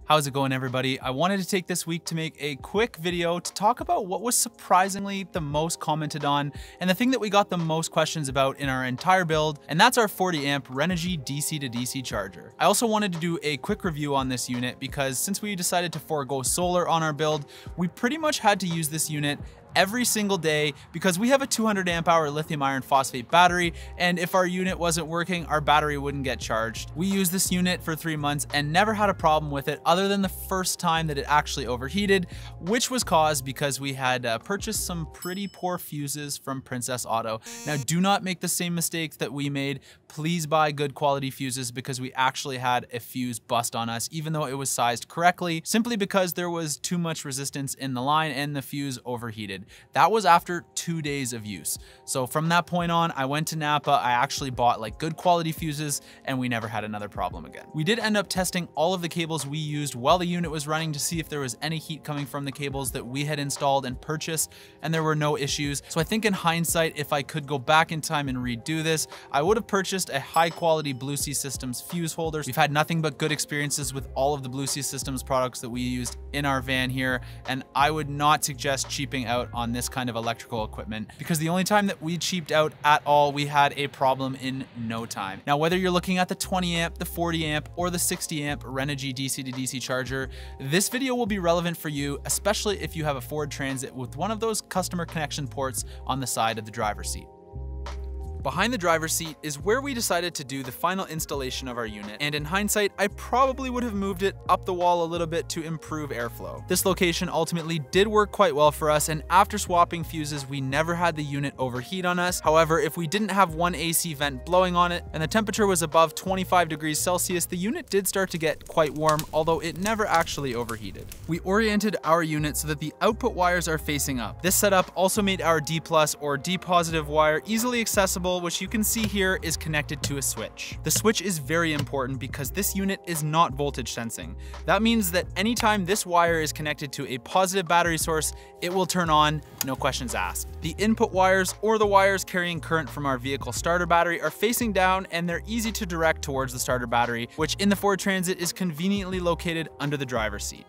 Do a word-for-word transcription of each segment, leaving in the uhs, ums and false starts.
How's it going, everybody? I wanted to take this week to make a quick video to talk about what was surprisingly the most commented on and the thing that we got the most questions about in our entire build, and that's our forty amp Renogy D C to D C charger. I also wanted to do a quick review on this unit because since we decided to forego solar on our build, we pretty much had to use this unit every single day because we have a two hundred amp hour lithium iron phosphate battery, and if our unit wasn't working, our battery wouldn't get charged. We used this unit for three months and never had a problem with it other than the first time that it actually overheated, which was caused because we had uh, purchased some pretty poor fuses from Princess Auto. Now, do not make the same mistakes that we made. Please buy good quality fuses because we actually had a fuse bust on us, even though it was sized correctly, simply because there was too much resistance in the line and the fuse overheated. That was after two days of use. So from that point on, I went to Napa, I actually bought like good quality fuses, and we never had another problem again. We did end up testing all of the cables we used while the unit was running to see if there was any heat coming from the cables that we had installed and purchased, and there were no issues. So I think in hindsight, if I could go back in time and redo this, I would have purchased a high quality Blue Sea Systems fuse holders. We've had nothing but good experiences with all of the Blue Sea Systems products that we used in our van here, and I would not suggest cheaping out on this kind of electrical equipment because the only time that we cheaped out at all, we had a problem in no time. Now, whether you're looking at the twenty amp, the forty amp, or the sixty amp Renogy D C to D C charger, this video will be relevant for you, especially if you have a Ford Transit with one of those customer connection ports on the side of the driver's seat. Behind the driver's seat is where we decided to do the final installation of our unit, and in hindsight, I probably would have moved it up the wall a little bit to improve airflow. This location ultimately did work quite well for us, and after swapping fuses, we never had the unit overheat on us. However, if we didn't have one A C vent blowing on it and the temperature was above twenty-five degrees Celsius, the unit did start to get quite warm, although it never actually overheated. We oriented our unit so that the output wires are facing up. This setup also made our D plus or D positive wire easily accessible, which you can see here is connected to a switch. The switch is very important because this unit is not voltage sensing. That means that anytime this wire is connected to a positive battery source, it will turn on, no questions asked. The input wires, or the wires carrying current from our vehicle starter battery, are facing down, and they're easy to direct towards the starter battery, which in the Ford Transit is conveniently located under the driver's seat.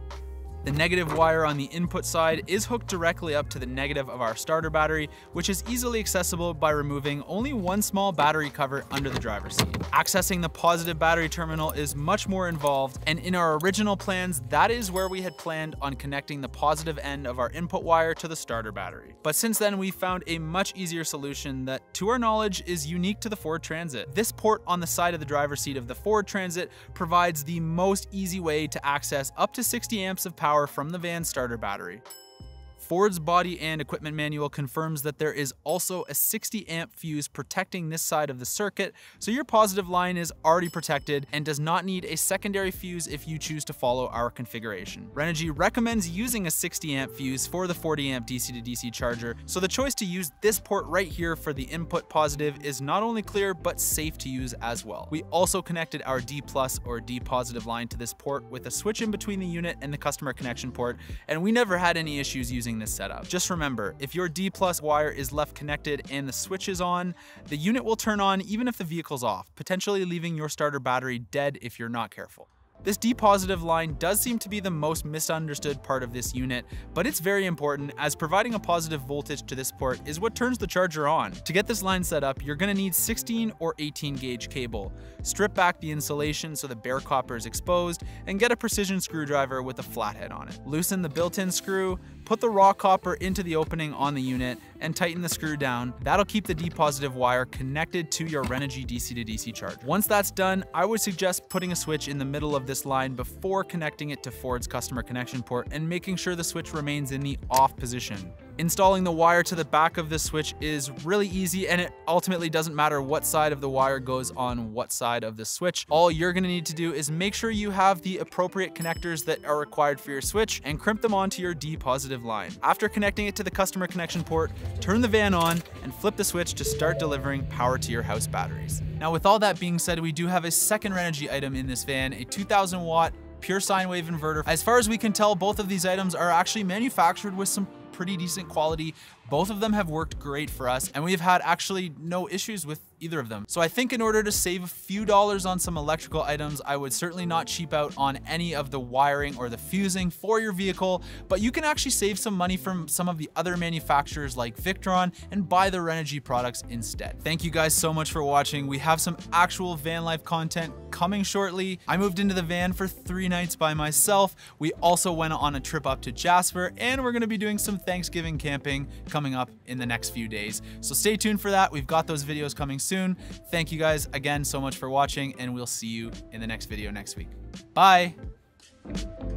The negative wire on the input side is hooked directly up to the negative of our starter battery, which is easily accessible by removing only one small battery cover under the driver's seat. Accessing the positive battery terminal is much more involved, and in our original plans, that is where we had planned on connecting the positive end of our input wire to the starter battery. But since then, we found a much easier solution that, to our knowledge, is unique to the Ford Transit. This port on the side of the driver's seat of the Ford Transit provides the most easy way to access up to sixty amps of power from the van's starter battery. Ford's body and equipment manual confirms that there is also a sixty amp fuse protecting this side of the circuit, so your positive line is already protected and does not need a secondary fuse if you choose to follow our configuration. Renogy recommends using a sixty amp fuse for the forty amp D C to D C charger, so the choice to use this port right here for the input positive is not only clear but safe to use as well. We also connected our D plus or D positive line to this port with a switch in between the unit and the customer connection port, and we never had any issues using this setup. Just remember, if your D plus wire is left connected and the switch is on, the unit will turn on even if the vehicle's off, potentially leaving your starter battery dead if you're not careful. This D positive line does seem to be the most misunderstood part of this unit, but it's very important as providing a positive voltage to this port is what turns the charger on. To get this line set up, you're going to need sixteen or eighteen gauge cable. Strip back the insulation so the bare copper is exposed, and get a precision screwdriver with a flathead on it. Loosen the built-in screw, put the raw copper into the opening on the unit, and tighten the screw down. That'll keep the D positive wire connected to your Renogy D C to D C charger. Once that's done, I would suggest putting a switch in the middle of this line before connecting it to Ford's customer connection port and making sure the switch remains in the off position. Installing the wire to the back of this switch is really easy, and it ultimately doesn't matter what side of the wire goes on what side of the switch. All you're going to need to do is make sure you have the appropriate connectors that are required for your switch and crimp them onto your D positive line. After connecting it to the customer connection port, turn the van on and flip the switch to start delivering power to your house batteries. Now, with all that being said, we do have a second Renogy item in this van, a two thousand watt pure sine wave inverter. As far as we can tell, both of these items are actually manufactured with some pretty decent quality. Both of them have worked great for us, and we've had actually no issues with either of them. So I think in order to save a few dollars on some electrical items, I would certainly not cheap out on any of the wiring or the fusing for your vehicle, but you can actually save some money from some of the other manufacturers like Victron and buy the Renogy products instead. Thank you guys so much for watching. We have some actual van life content coming shortly. I moved into the van for three nights by myself. We also went on a trip up to Jasper, and we're gonna be doing some Thanksgiving camping coming up in the next few days. So stay tuned for that. We've got those videos coming soon. Thank you guys again so much for watching, and we'll see you in the next video next week. Bye.